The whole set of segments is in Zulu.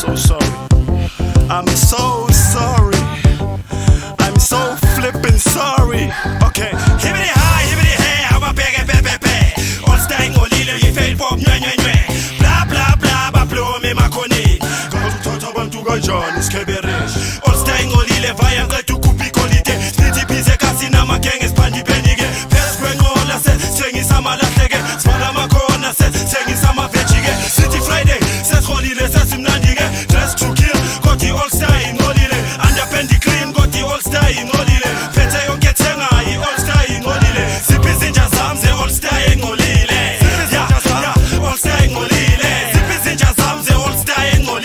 so sorry. I'm so sorry. I'm so flippin' sorry. Okay. Hibbity high, hibbity hey, I'm a bag pepe. All staying on Lilo, you fail pop, blah blah blah, but blow me macone. John is Keberish. All staying on Lilo, I am going to Kupi Colite. Snitty Pizza Casina, my gang is Pandy Penige. Pest Granola said, saying some other leg. Sparama Corona said, saying some of Veggie. City Friday says Holile, says him Nandiga. Dress to kill, got the all star in Holile. Under Pendy Clean, got the all star in Holile. Petayo Getena, all star in Holile. Zippis in Jazam, they all star in Holile. Yeah, all star in Holile. Zippis in Jazam, they all star in Holile.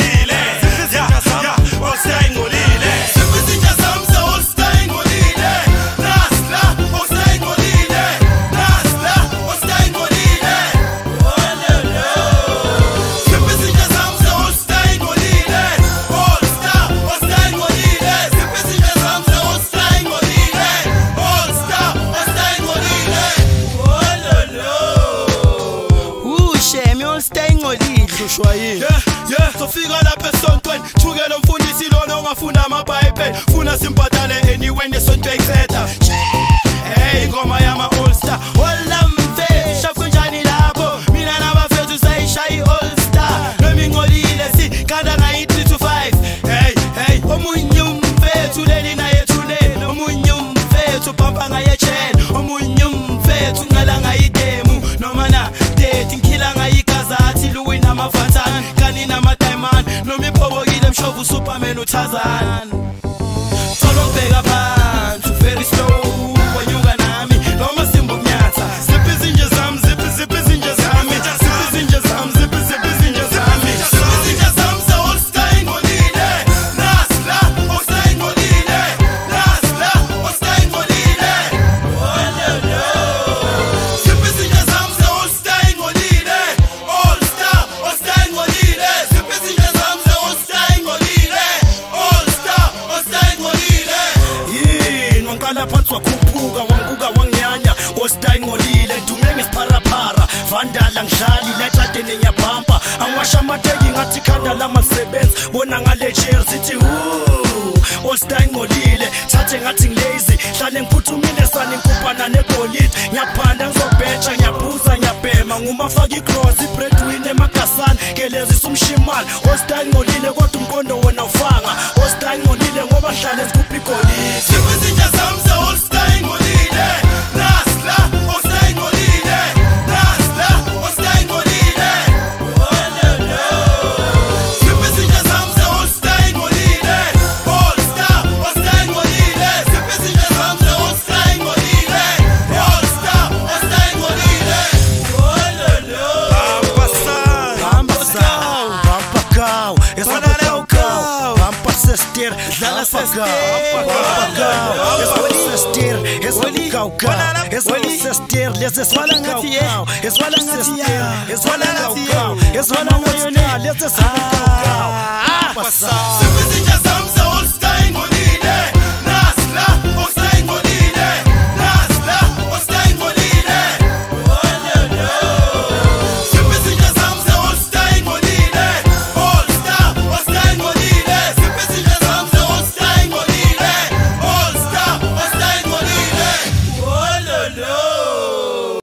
Yeah, so figure la person twen Chugelo mfundisi lono ngafuna amaBhayibheli Funa simbatale anyway nesonto ekhetha Hey ngoma yama all star Walla mfe shakunjani lapho Mina nabafethu sayishaya i-all star Noma ngolile si kanda ngayi 3 to 5 Hey omunye umfethu leli naye thuleni Omunye umfethu pampa ngaye chain Omunye umfethu ngala ngayi demu Noma na date ngila ngayi kazathi Louis namafatana kani namadiamond Noma iphobokile mshovu Superman uTarzan Solo bheka phansi very slow wanyuka nami noma simbukunyatha Ziphi izinje zami ziphi izinje zami Ziphi izinje zami ziphi izinje zami Ziphi izinje zami se all star ingolile Nasla all star ingolile Nasla all star ingolile Ziphi izinje zami se all star ingolile All star ingolile Ziphi izinje zami se all star ingolile All star ingolile Yini wangiqala phansi wakhuphuka wanguka wanginyanya All star ingolile ndume ngesipharapara Vandala ngidlali letade nenyabhampa Angiwasha amateki ngathi khanda lamasebenzi Bona ngale chair sithi All star ingolile thathe ngathi ngilazy hlale ngiphuthumile sani ngikupana negolide Ngiyaphanda ngizobheja ngiyaphuza ngiyabhema ngumafaka icross ibreadwinner emagasani kelezisa umshimali All star ingolile kodwa umqondo wona ufanga All star ingolile ngoba hlale ngikupha igolide Ziphi izinje zami se all star ingolile Nasla all star ingolile Nasla all star ingolile Ziphi izinje zami se all star ingolile All star ingolile Ziphi izinje zami se all star ingolile All star ingolile Bampakau Bampa sestir Dala fakau Eswala sestir Leze swala ngati Eswala ngati Eswala ngati Eswala ngati Leze swala ngati